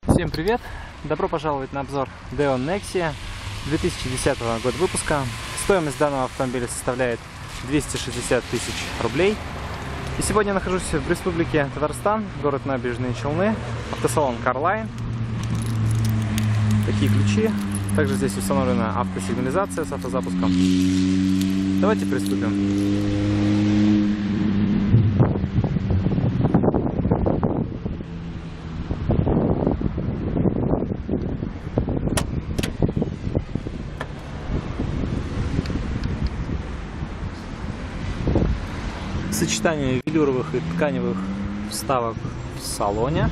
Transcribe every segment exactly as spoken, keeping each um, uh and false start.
Всем привет! Добро пожаловать на обзор Deon Nexia две тысячи десятого года выпуска. Стоимость данного автомобиля составляет двести шестьдесят тысяч рублей. И сегодня я нахожусь в республике Татарстан, город Набережные Челны, автосалон Carline. Такие ключи. Также здесь установлена автосигнализация с автозапуском. Давайте приступим. Сочетание велюровых и тканевых вставок в салоне.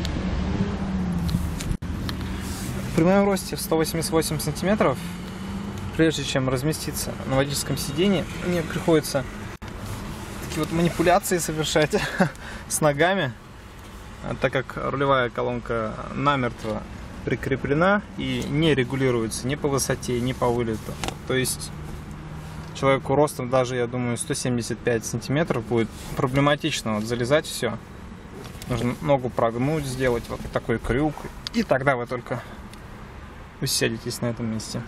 При моем росте в сто восемьдесят восемь сантиметров, прежде чем разместиться на водительском сидении, мне приходится такие вот манипуляции совершать с ногами, так как рулевая колонка намертво прикреплена и не регулируется ни по высоте, ни по вылету. То есть человеку ростом даже, я думаю, сто семьдесят пять сантиметров будет проблематично вот залезать все. Нужно ногу прогнуть, сделать вот такой крюк, и тогда вы только усядетесь на этом месте.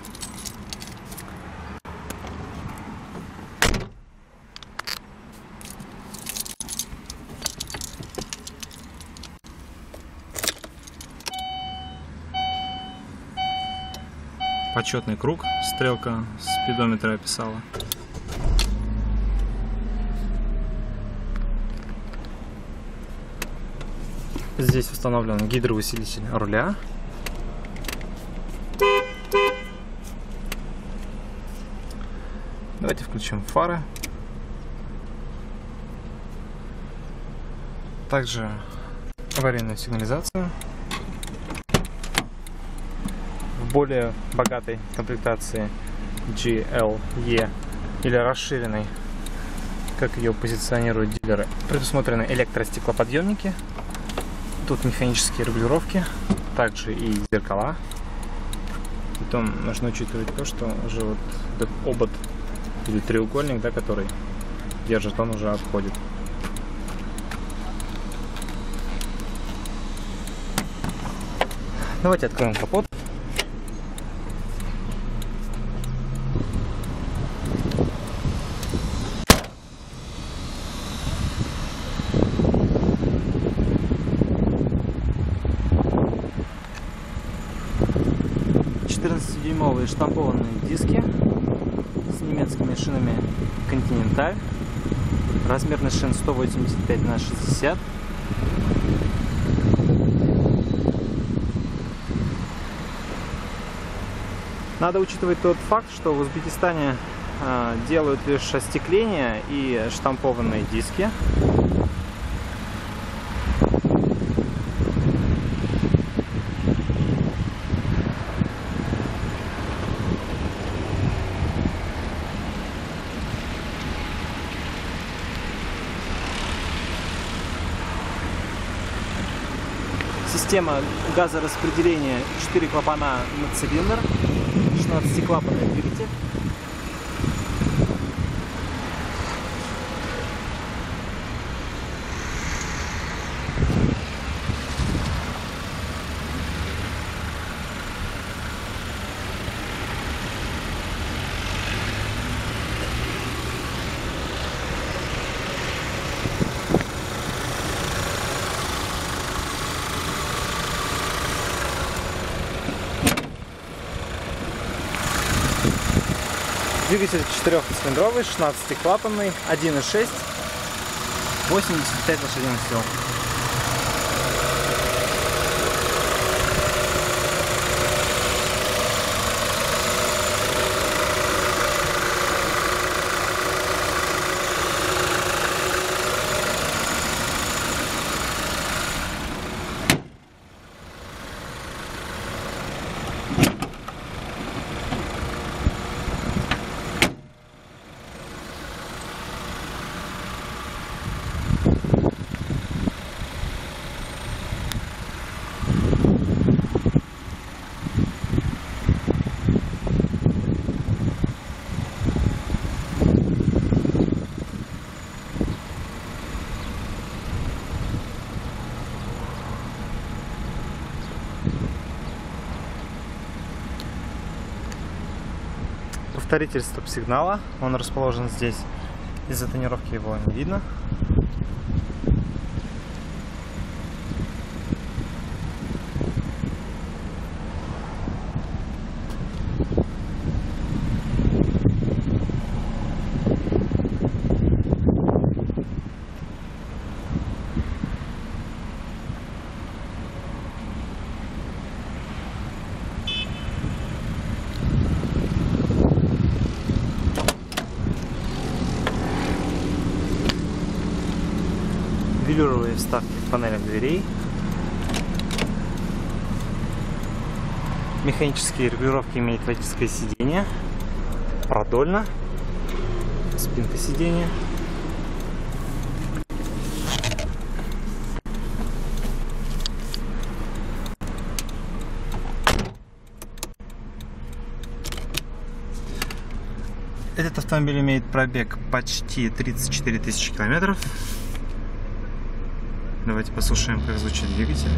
Почетный круг, стрелка спидометра описала. Здесь установлен гидроусилитель руля. Давайте включим фары. Также аварийную сигнализацию. В более богатой комплектации джи эл и или расширенной, как ее позиционируют дилеры, предусмотрены электростеклоподъемники. Тут механические регулировки, также и зеркала. Потом нужно учитывать то, что уже вот этот обод или треугольник, да, который держит, он уже отходит. Давайте откроем капот. четырнадцатидюймовые штампованные диски с немецкими шинами Continental. Размерность шин сто восемьдесят пять на шестьдесят. Надо учитывать тот факт, что в Узбекистане э, делают лишь остекление и штампованные диски. Система газораспределения, четыре клапана на цилиндр, шестнадцатиклапанный двигатель. Двигатель четырехцилиндровый, шестнадцатиклапанный, один и шесть, восемьдесят пять лошадиных сил. Повторитель стоп-сигнала. Он расположен здесь. Из-за тонировки его не видно. Велюровые вставки в панелях дверей, механические регулировки имеет водительское сиденье, продольно, спинка сиденья, этот автомобиль имеет пробег почти тридцать четыре тысячи километров. Давайте послушаем, как звучит двигатель.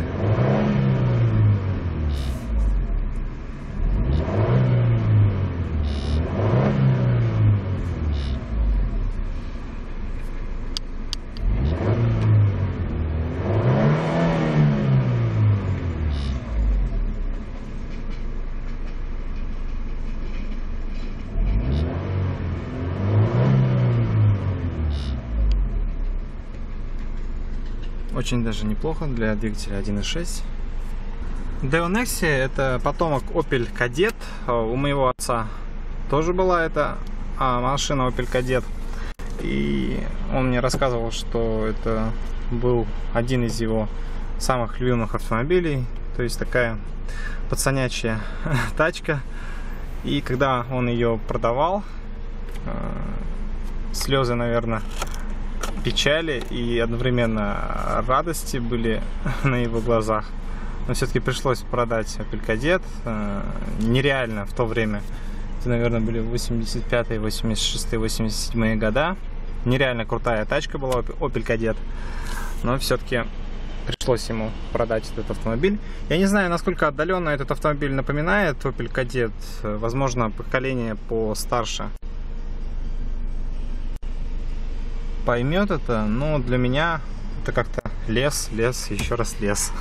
Очень даже неплохо для двигателя один и шесть. Deo Nexia — это потомок Opel Kadett. У моего отца тоже была эта машина Opel Kadett. И он мне рассказывал, что это был один из его самых любимых автомобилей. То есть такая пацанячья тачка. И когда он ее продавал, слезы, наверное, печали и одновременно радости были на его глазах. Но все-таки пришлось продать Opel Kadett. Нереально в то время. Это, наверное, были восемьдесят пятые, восемьдесят шестые, восемьдесят седьмые года. Нереально крутая тачка была Opel Kadett. Но все-таки пришлось ему продать этот автомобиль. Я не знаю, насколько отдаленно этот автомобиль напоминает Opel Kadett. Возможно, поколение постарше поймет это, но для меня это как-то лес, лес, еще раз лес.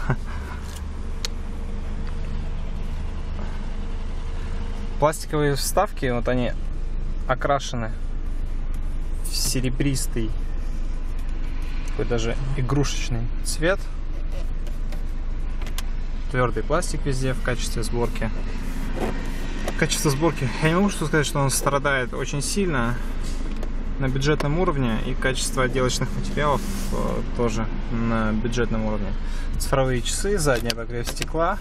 Пластиковые вставки, вот они окрашены в серебристый, такой даже игрушечный цвет. Твердый пластик везде в качестве сборки. Качество сборки, я не могу что сказать, что он страдает очень сильно. На бюджетном уровне, и качество отделочных материалов э, тоже на бюджетном уровне. Цифровые часы, задний обогрев стекла.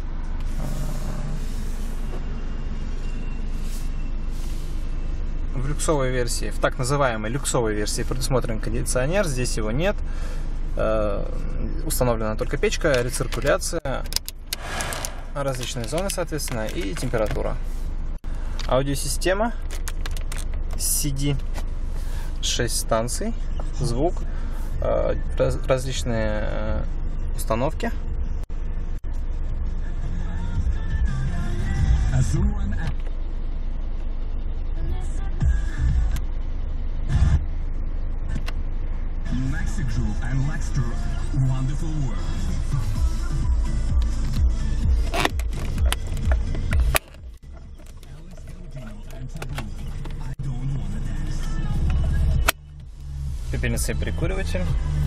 В люксовой версии, в так называемой люксовой версии предусмотрен кондиционер, здесь его нет. Э, установлена только печка, рециркуляция, различные зоны, соответственно, и температура. Аудиосистема си ди. шесть станций, звук, раз, различные установки. Пепельницый прикуриватель.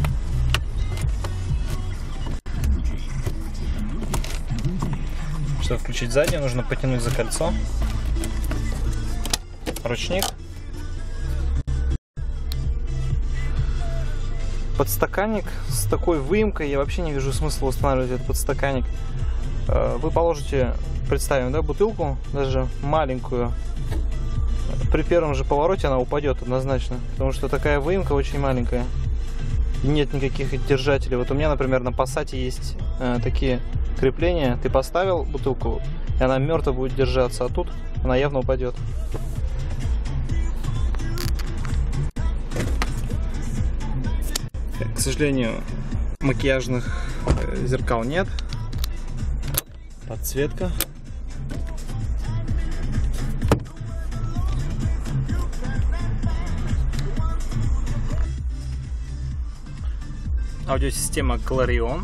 Чтобы включить заднюю, нужно потянуть за кольцо. Ручник. Подстаканник с такой выемкой. Я вообще не вижу смысла устанавливать этот подстаканник. Вы положите, представим, да, бутылку, даже маленькую. При первом же повороте она упадет однозначно, потому что такая выемка очень маленькая. Нет никаких держателей. Вот у меня, например, на Пассате есть э, такие крепления. Ты поставил бутылку, и она мертво будет держаться, а тут она явно упадет. К сожалению, макияжных зеркал нет. Подсветка. аудиосистема Clarion.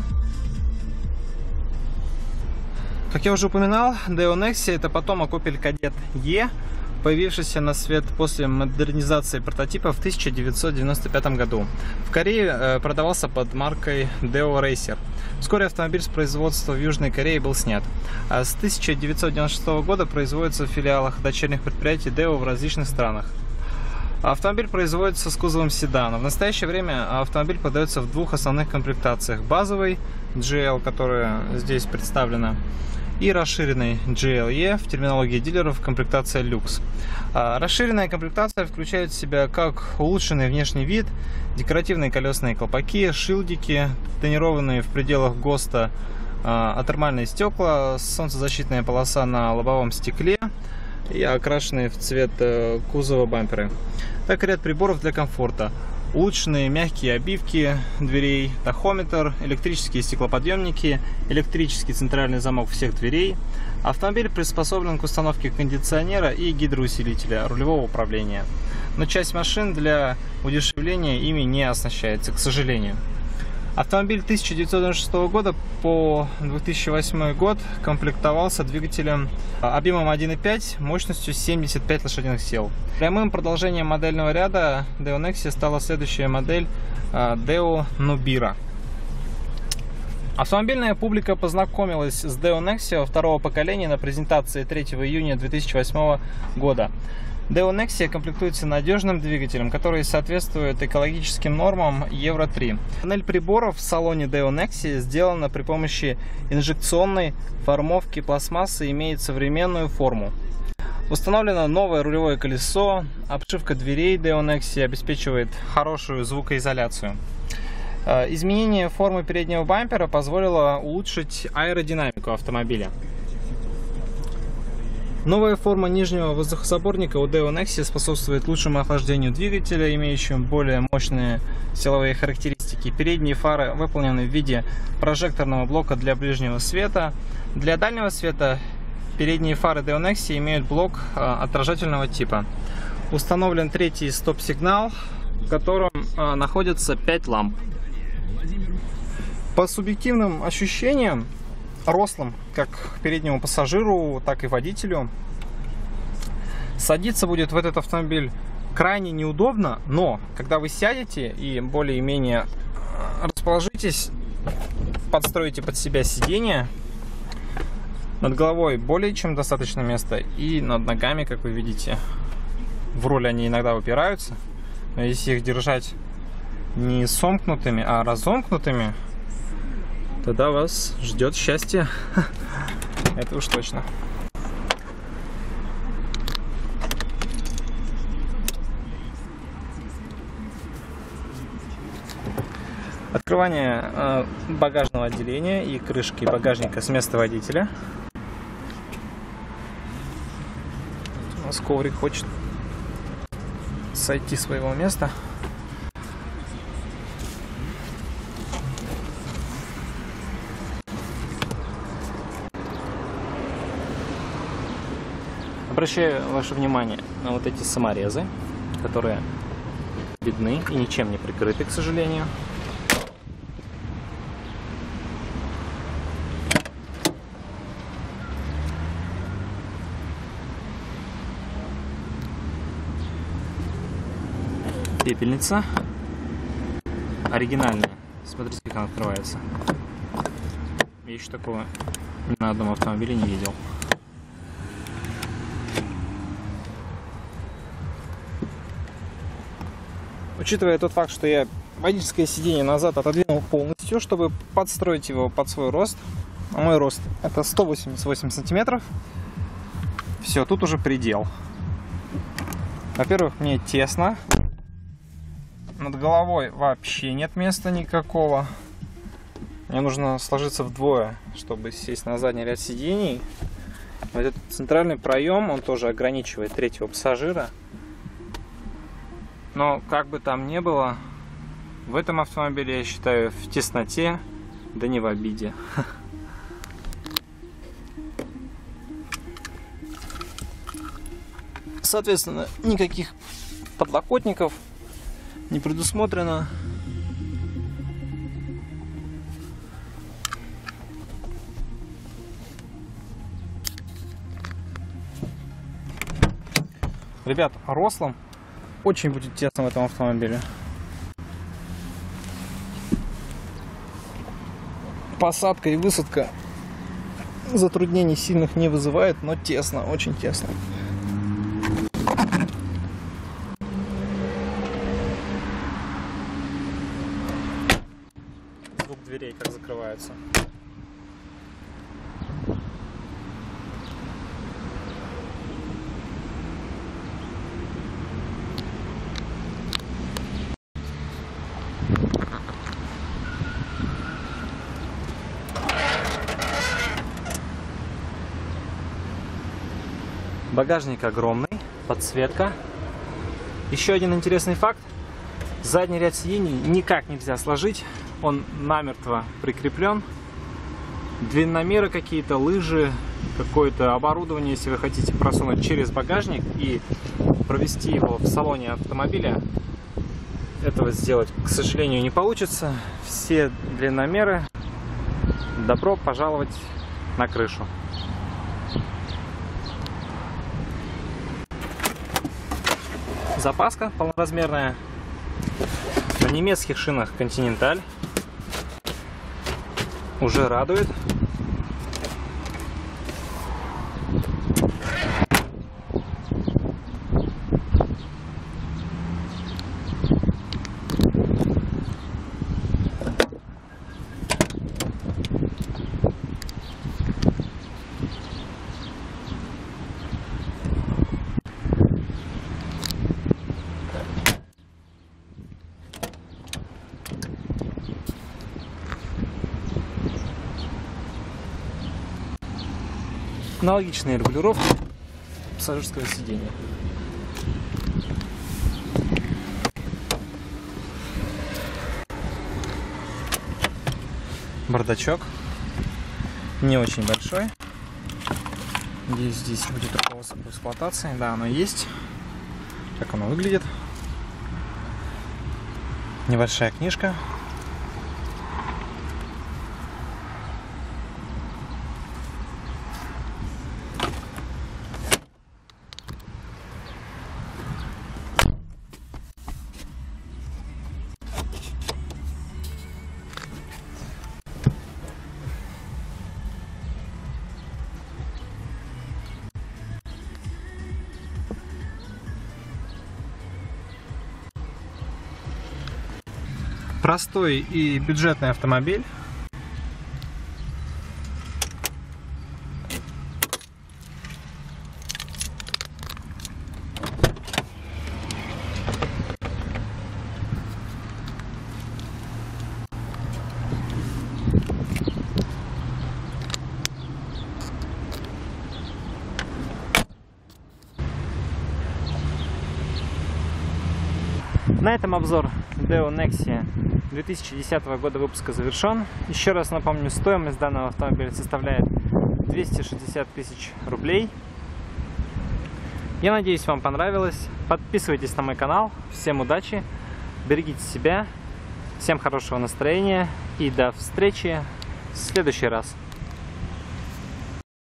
Как я уже упоминал, Deo Nexia — это потомок Opel Kadett E, появившийся на свет после модернизации прототипа в тысяча девятьсот девяносто пятом году. В Корее продавался под маркой Deo Racer. Вскоре автомобиль с производства в Южной Корее был снят. А с тысяча девятьсот девяносто шестого года производится в филиалах дочерних предприятий Deo в различных странах. Автомобиль производится с кузовом седана. В настоящее время автомобиль подается в двух основных комплектациях. Базовый джи эл, которая здесь представлена, и расширенный джи эл и в терминологии дилеров комплектация люкс. Расширенная комплектация включает в себя как улучшенный внешний вид, декоративные колесные колпаки, шилдики, тонированные в пределах ГОСТа атермальные стекла, солнцезащитная полоса на лобовом стекле и окрашенные в цвет кузова бамперы. Так и ряд приборов для комфорта. Улучшенные мягкие обивки дверей, тахометр, электрические стеклоподъемники, электрический центральный замок всех дверей. Автомобиль приспособлен к установке кондиционера и гидроусилителя рулевого управления. Но часть машин для удешевления ими не оснащается, к сожалению. Автомобиль тысяча девятьсот девяносто шестого года по две тысячи восьмой год комплектовался двигателем объемом один и пять мощностью семьдесят пять лошадиных сил. Прямым продолжением модельного ряда Deo Nexia стала следующая модель Deo Nubira. Автомобильная публика познакомилась с Deo Nexia второго поколения на презентации третьего июня две тысячи восьмого года. Deo Nexia комплектуется надежным двигателем, который соответствует экологическим нормам евро три. Панель приборов в салоне Deo Nexia сделана при помощи инжекционной формовки пластмассы и имеет современную форму. Установлено новое рулевое колесо, обшивка дверей Deo Nexia обеспечивает хорошую звукоизоляцию. Изменение формы переднего бампера позволило улучшить аэродинамику автомобиля. Новая форма нижнего воздухозаборника у Deo Nexia способствует лучшему охлаждению двигателя, имеющему более мощные силовые характеристики. Передние фары выполнены в виде прожекторного блока для ближнего света. Для дальнего света передние фары Deo Nexia имеют блок отражательного типа. Установлен третий стоп-сигнал, в котором находится пять ламп. По субъективным ощущениям, рослым, как переднему пассажиру, так и водителю, садиться будет в этот автомобиль крайне неудобно, но когда вы сядете и более-менее расположитесь, подстроите под себя сиденье, над головой более чем достаточно места, и над ногами, как вы видите, в руль они иногда упираются, но если их держать не сомкнутыми, а разомкнутыми, тогда вас ждет счастье. Это уж точно. Открывание э, багажного отделения и крышки багажника с места водителя. У нас коврик хочет сойти с своего места. Обращаю ваше внимание на вот эти саморезы, которые видны и ничем не прикрыты, к сожалению. Пепельница оригинальная. Смотрите, как она открывается. Я еще такого ни на одном автомобиле не видел. Учитывая тот факт, что я водительское сиденье назад отодвинул полностью, чтобы подстроить его под свой рост. А мой рост это сто восемьдесят восемь сантиметров. Все, тут уже предел. Во-первых, мне тесно. Над головой вообще нет места никакого. Мне нужно сложиться вдвое, чтобы сесть на задний ряд сидений. Вот этот центральный проем, он тоже ограничивает третьего пассажира. Но как бы там ни было, в этом автомобиле, я считаю, в тесноте, да не в обиде. Соответственно, никаких подлокотников не предусмотрено. Ребят, рослым очень будет тесно в этом автомобиле. Посадка и высадка затруднений сильных не вызывает, но тесно, очень тесно. Звук дверей как закрываются. Багажник огромный, подсветка. Еще один интересный факт. Задний ряд сидений никак нельзя сложить. Он намертво прикреплен. Длинномеры какие-то, лыжи, какое-то оборудование, если вы хотите просунуть через багажник и провести его в салоне автомобиля, этого сделать, к сожалению, не получится. Все длинномеры, добро пожаловать на крышу. Запаска полноразмерная на немецких шинах Continental. Уже радует. Аналогичные регулировки пассажирского сидения. Бардачок не очень большой. Надеюсь, здесь будет руководство по эксплуатации. Да, оно есть. Как оно выглядит. Небольшая книжка. Простой и бюджетный автомобиль. На этом обзор Deo Nexia две тысячи десятого года выпуска завершен. Еще раз напомню, стоимость данного автомобиля составляет двести шестьдесят тысяч рублей. Я надеюсь, вам понравилось. Подписывайтесь на мой канал. Всем удачи, берегите себя, всем хорошего настроения и до встречи в следующий раз.